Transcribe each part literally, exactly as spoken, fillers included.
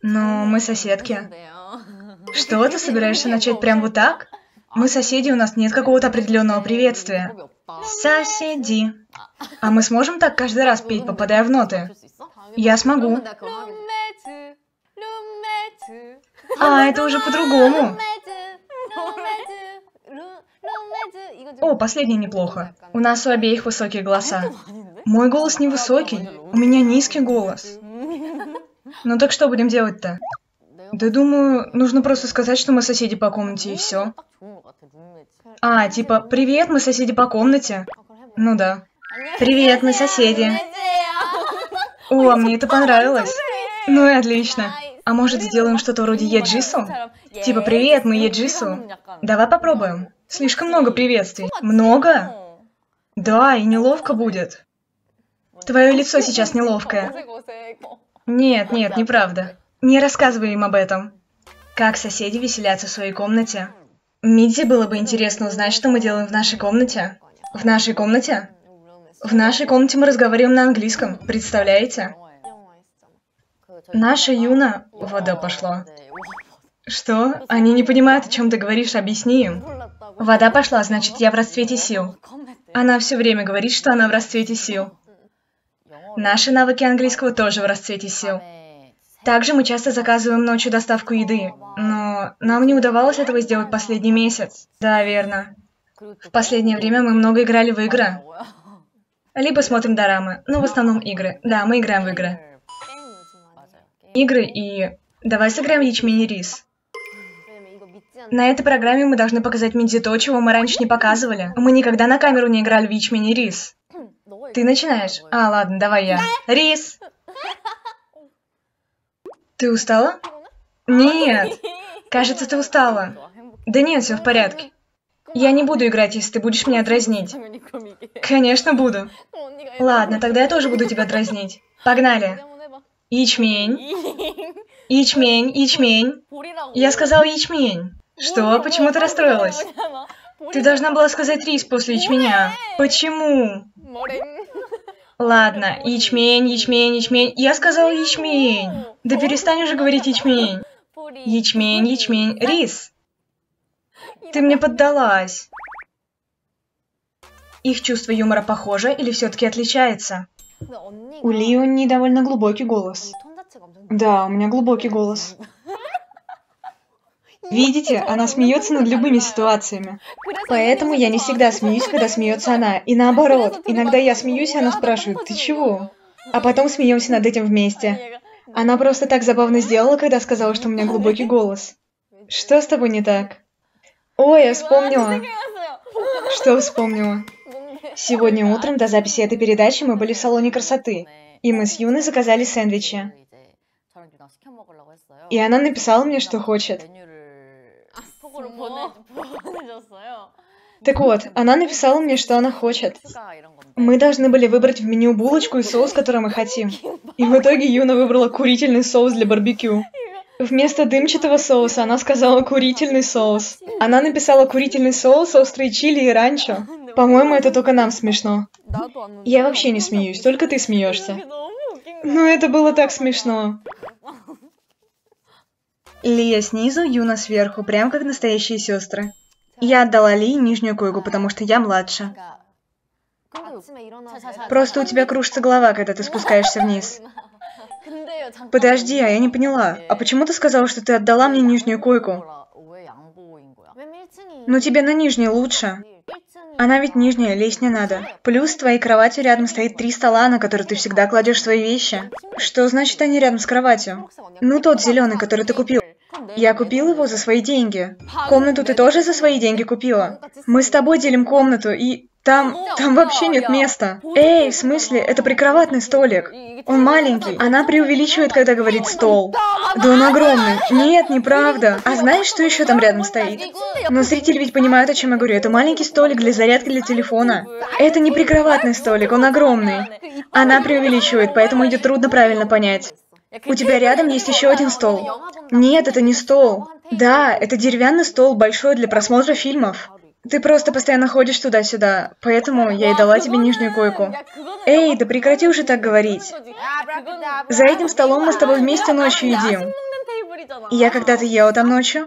Но мы соседки. Что, ты собираешься начать прям вот так? Мы соседи, у нас нет какого-то определенного приветствия. Соседи. А мы сможем так каждый раз петь, попадая в ноты? Я смогу. А, это уже по-другому. О, последнее неплохо. У нас у обеих высокие голоса. Мой голос невысокий, у меня низкий голос. Ну так что будем делать-то? Да думаю, нужно просто сказать, что мы соседи по комнате, и все. А, типа, привет, мы соседи по комнате. Ну да. Привет, мы соседи. О, а мне это понравилось. Ну и отлично. А может, сделаем что-то вроде Еджису? Типа, привет, мы Еджису. Давай попробуем. Слишком много приветствий. Много? Да, и неловко будет. Твое лицо сейчас неловкое. Нет, нет, неправда. Не рассказывай им об этом. Как соседи веселятся в своей комнате. Мидзи, было бы интересно узнать, что мы делаем в нашей комнате. В нашей комнате? В нашей комнате мы разговариваем на английском, представляете? Наша Юна... Вода пошла. Что? Они не понимают, о чем ты говоришь, объясни им. Вода пошла, значит, я в расцвете сил. Она все время говорит, что она в расцвете сил. Наши навыки английского тоже в расцвете сил. Также мы часто заказываем ночью доставку еды, но нам не удавалось этого сделать последний месяц. Да, верно. В последнее время мы много играли в игры. Либо смотрим дорамы, но в основном игры. Да, мы играем в игры. Игры и... Давай сыграем в ячмень и рис. На этой программе мы должны показать Мидзи то, чего мы раньше не показывали. Мы никогда на камеру не играли в ячмень и рис. Ты начинаешь? А, ладно, давай я. Рис! Ты устала? Нет. Кажется, ты устала. Да нет, все в порядке. Я не буду играть, если ты будешь меня дразнить. Конечно, буду. Ладно, тогда я тоже буду тебя дразнить. Погнали. Ячмень. Ячмень, ячмень. Я сказала ячмень. Что? Почему ты расстроилась? Ты должна была сказать рис после ячменя. Почему? Ладно, ячмень, ячмень, ячмень. Я сказала ячмень. Да перестань уже говорить ячмень. Ячмень, ячмень, рис. Ты мне поддалась. Их чувство юмора похоже или все-таки отличается? У Лиони довольно глубокий голос. Да, у меня глубокий голос. Видите, она смеется над любыми ситуациями. Поэтому я не всегда смеюсь, когда смеется она. И наоборот, иногда я смеюсь, и она спрашивает, ты чего? А потом смеемся над этим вместе. Она просто так забавно сделала, когда сказала, что у меня глубокий голос. Что с тобой не так? Ой, я вспомнила. Что вспомнила? Сегодня утром до записи этой передачи мы были в салоне красоты. И мы с Юной заказали сэндвичи. И она написала мне, что хочет. Так вот, она написала мне, что она хочет. Мы должны были выбрать в меню булочку и соус, который мы хотим. И в итоге Юна выбрала курительный соус для барбекю. Вместо дымчатого соуса она сказала курительный соус. Она написала курительный соус, острые чили и ранчо. По-моему, это только нам смешно. Я вообще не смеюсь, только ты смеешься. Ну это было так смешно. Лия снизу, Юна сверху, прям как настоящие сестры. Я отдала Лии нижнюю койку, потому что я младше. Просто у тебя кружится голова, когда ты спускаешься вниз. Подожди, а я не поняла. А почему ты сказала, что ты отдала мне нижнюю койку? Ну тебе на нижней лучше. Она ведь нижняя, лезть не надо. Плюс с твоей кроватью рядом стоит три стола, на которые ты всегда кладешь свои вещи. Что значит они рядом с кроватью? Ну тот зеленый, который ты купил. Я купил его за свои деньги. Комнату ты тоже за свои деньги купила? Мы с тобой делим комнату, и там... там вообще нет места. Эй, в смысле? Это прикроватный столик. Он маленький. Она преувеличивает, когда говорит стол. Да он огромный. Нет, неправда. А знаешь, что еще там рядом стоит? Но зрители ведь понимают, о чем я говорю. Это маленький столик для зарядки для телефона. Это не прикроватный столик, он огромный. Она преувеличивает, поэтому ее трудно правильно понять. У тебя рядом есть еще один стол. Нет, это не стол. Да, это деревянный стол, большой для просмотра фильмов. Ты просто постоянно ходишь туда-сюда, поэтому я и дала тебе нижнюю койку. Эй, да прекрати уже так говорить. За этим столом мы с тобой вместе ночью едим. Я когда-то ела там ночью.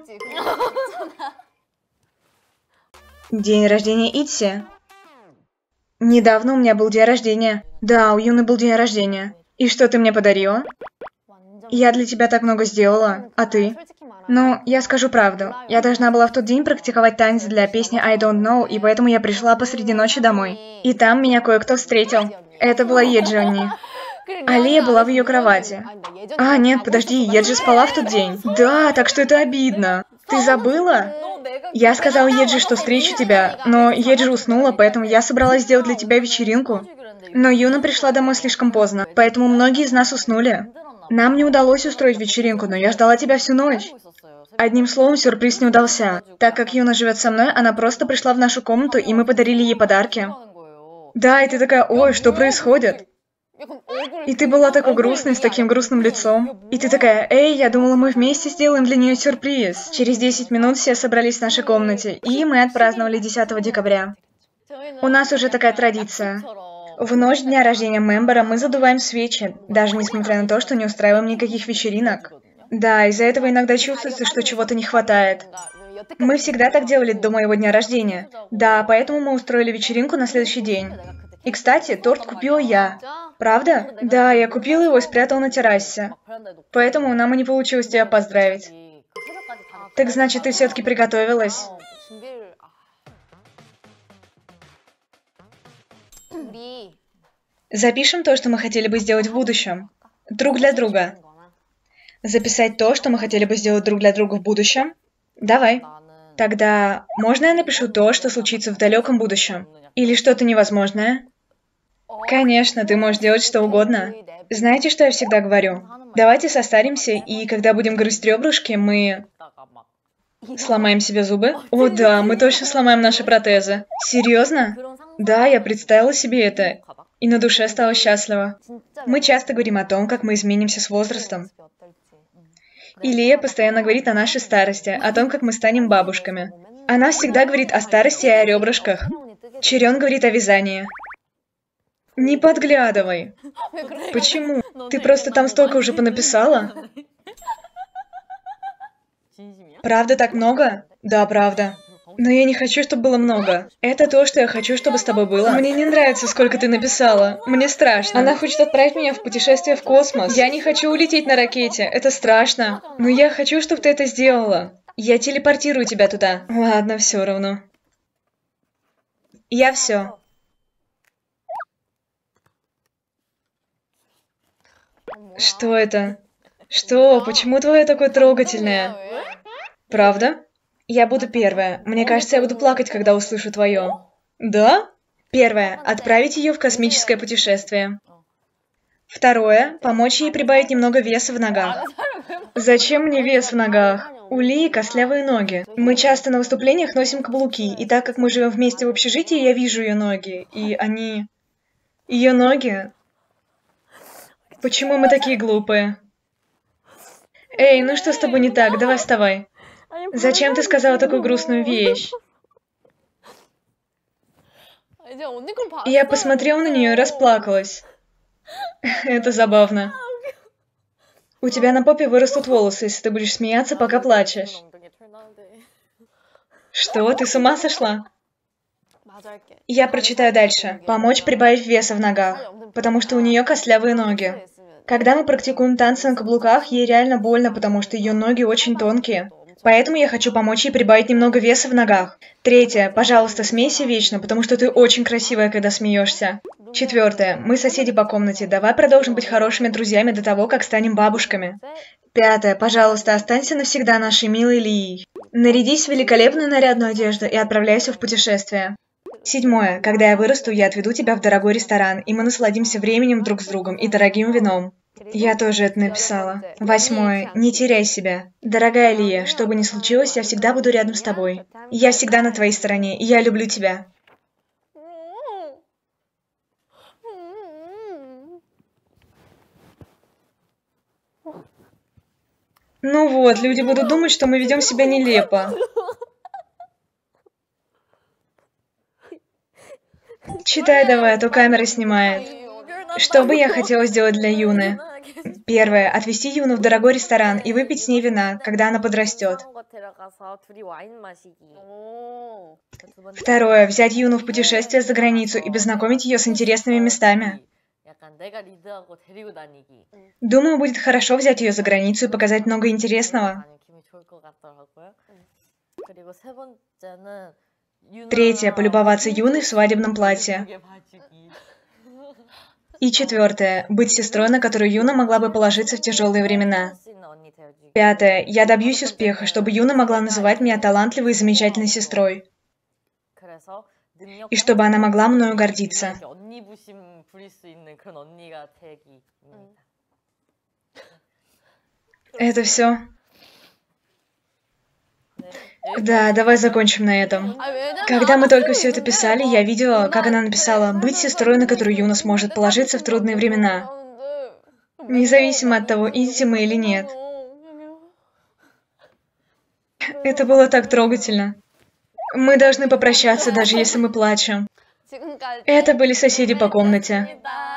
День рождения Итси. Недавно у меня был день рождения. Да, у Юны был день рождения. И что ты мне подарила? Я для тебя так много сделала, а ты? Ну, я скажу правду. Я должна была в тот день практиковать танец для песни I Don't Know, и поэтому я пришла посреди ночи домой. И там меня кое-кто встретил. Это была Еджонни. Алия была в ее кровати. А, нет, подожди, Еджи спала в тот день. Да, так что это обидно. Ты забыла? Я сказала Еджи, что встречу тебя, но Еджи уснула, поэтому я собралась сделать для тебя вечеринку. Но Юна пришла домой слишком поздно, поэтому многие из нас уснули. Нам не удалось устроить вечеринку, но я ждала тебя всю ночь. Одним словом, сюрприз не удался. Так как Юна живет со мной, она просто пришла в нашу комнату, и мы подарили ей подарки. Да, и ты такая, ой, что происходит? И ты была такой грустной, с таким грустным лицом. И ты такая, эй, я думала, мы вместе сделаем для нее сюрприз. Через десять минут все собрались в нашей комнате, и мы отпраздновали десятого декабря. У нас уже такая традиция. В ночь дня рождения мембера мы задуваем свечи, даже несмотря на то, что не устраиваем никаких вечеринок. Да, из-за этого иногда чувствуется, что чего-то не хватает. Мы всегда так делали до моего дня рождения. Да, поэтому мы устроили вечеринку на следующий день. И, кстати, торт купила я. Правда? Да, я купила его и спрятала на террасе. Поэтому нам и не получилось тебя поздравить. Так значит, ты все-таки приготовилась? Запишем то, что мы хотели бы сделать в будущем. Друг для друга. Записать то, что мы хотели бы сделать друг для друга в будущем? Давай. Тогда можно я напишу то, что случится в далеком будущем? Или что-то невозможное? Конечно, ты можешь делать что угодно. Знаете, что я всегда говорю? Давайте состаримся, и когда будем грызть ребрышки, мы... Сломаем себе зубы? О да, мы точно сломаем наши протезы. Серьезно? Да, я представила себе это. И на душе стала счастлива. Мы часто говорим о том, как мы изменимся с возрастом. И Лия постоянно говорит о нашей старости, о том, как мы станем бабушками. Она всегда говорит о старости и о ребрышках. Чирен говорит о вязании. Не подглядывай. Почему? Ты просто там столько уже понаписала? Правда так много? Да, правда. Но я не хочу, чтобы было много. Это то, что я хочу, чтобы с тобой было. Мне не нравится, сколько ты написала. Мне страшно. Она хочет отправить меня в путешествие в космос. Я не хочу улететь на ракете. Это страшно. Но я хочу, чтобы ты это сделала. Я телепортирую тебя туда. Ладно, все равно. Я все. Что это? Что? Почему твое такое трогательное? Правда? Я буду первая. Мне кажется, я буду плакать, когда услышу твое. Да? Первое. Отправить ее в космическое путешествие. Второе. Помочь ей прибавить немного веса в ногах. Зачем мне вес в ногах? У Лии костлявые ноги. Мы часто на выступлениях носим каблуки, и так как мы живем вместе в общежитии, я вижу ее ноги, и они... Ее ноги... Почему мы такие глупые? Эй, ну что с тобой не так? Давай вставай. Зачем ты сказала такую грустную вещь? Я посмотрела на нее и расплакалась. Это забавно. У тебя на попе вырастут волосы, если ты будешь смеяться, пока плачешь. Что, ты с ума сошла? Я прочитаю дальше. Помочь прибавить веса в ногах, потому что у нее костлявые ноги. Когда мы практикуем танцы на каблуках, ей реально больно, потому что ее ноги очень тонкие. Поэтому я хочу помочь ей прибавить немного веса в ногах. Третье. Пожалуйста, смейся вечно, потому что ты очень красивая, когда смеешься. Четвертое. Мы соседи по комнате. Давай продолжим быть хорошими друзьями до того, как станем бабушками. Пятое. Пожалуйста, останься навсегда нашей милой Лией. Нарядись в великолепную нарядную одежду и отправляйся в путешествие. Седьмое. Когда я вырасту, я отведу тебя в дорогой ресторан, и мы насладимся временем друг с другом и дорогим вином. Я тоже это написала. Восьмое. Не теряй себя. Дорогая Лия, что бы ни случилось, я всегда буду рядом с тобой. Я всегда на твоей стороне, и я люблю тебя. Ну вот, люди будут думать, что мы ведем себя нелепо. Читай давай, а то камера снимает. Что бы я хотела сделать для Юны? Первое. Отвезти Юну в дорогой ресторан и выпить с ней вина, когда она подрастет. Второе. Взять Юну в путешествие за границу и познакомить ее с интересными местами. Думаю, будет хорошо взять ее за границу и показать много интересного. Третье. Полюбоваться Юной в свадебном платье. И четвертое. Быть сестрой, на которую Юна могла бы положиться в тяжелые времена. Пятое. Я добьюсь успеха, чтобы Юна могла называть меня талантливой и замечательной сестрой. И чтобы она могла мною гордиться. Это все? Да, давай закончим на этом. Когда мы только все это писали, я видела, как она написала «быть сестрой, на которую Юна сможет положиться в трудные времена». Независимо от того, идти мы или нет. Это было так трогательно. Мы должны попрощаться, даже если мы плачем. Это были соседи по комнате.